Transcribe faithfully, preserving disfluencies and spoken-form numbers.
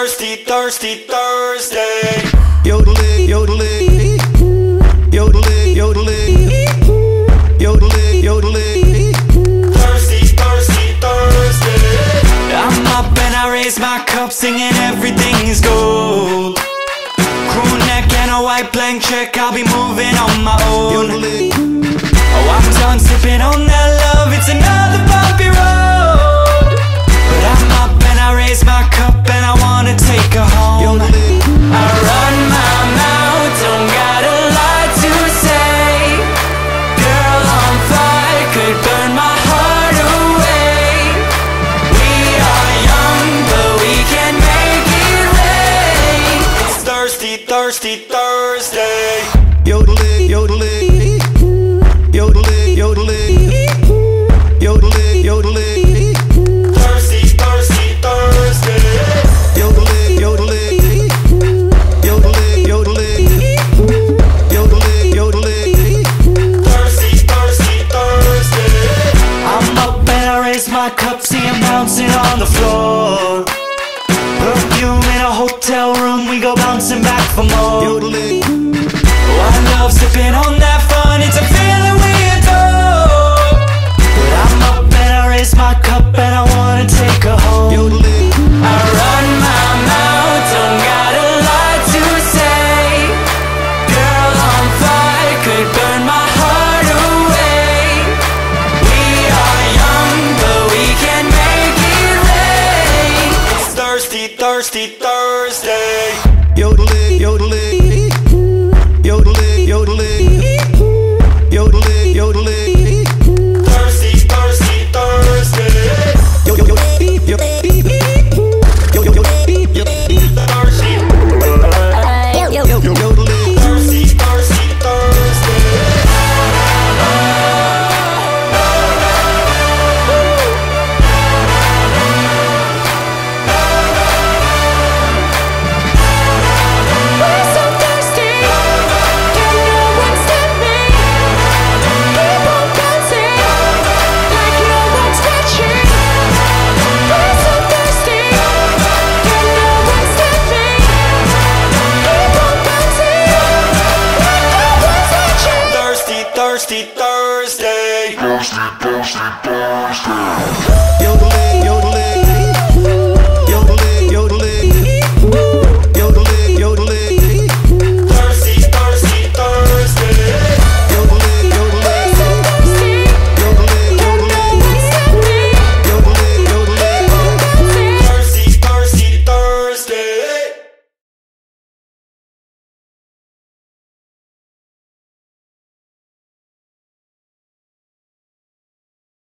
thirsty, thirsty Thursday. Yodeling, yodeling, yodeling, yodeling, yodeling, yodeling. Thirsty, thirsty Thursday. I'm up and I raise my cup singing everything is gold. Crew neck and a white blank check, I'll be moving on my own. Oh, I'm done sipping on that love, it's another bumpy road. But I'm up and I raise my cup and I wanna take her home. I run my mouth, don't got a lot to say. Girl on fire could burn my heart away. We are young but we can make it rain. It's thirsty, thirsty Thursday. Yodeling, yodeling, yodeling, yodeling, yodeling, yodeling. Thirsty, thirsty Thursday. Yodeling, yodeling, yodeling, yodeling, yodeling, yodeling. Thirsty, thirsty Thursday. I'm up and I raise my cup, see him bouncing on the floor. Perfume in a hotel room, we go bouncing back for more. Yodeling, Oh, I love sipping on that fun, it's a feeling we adore. But I'm up and I raise my cup and I wanna take her home. yodeling, I run my mouth, don't got a lot to say. Girl on fire could burn my heart away. We are young but we can make it rain. It's thirsty, thirsty Thursday. yodeling, yodeling, yodeling, yodeling, yodeling, yodeling. Thirsty, thirsty Thursday. Yo, yo, yo, yo, yo, yo, yo, Thirsty, yodeling. thirsty, thirsty Thursday. We're so thirsty, can no one stop me? Keep on bouncing, like no one's watching. We're so thirsty, can no one stop me? Keep on bouncing, like no one's watching. Thirsty, thirsty Thursday. Yodeling, yodeling.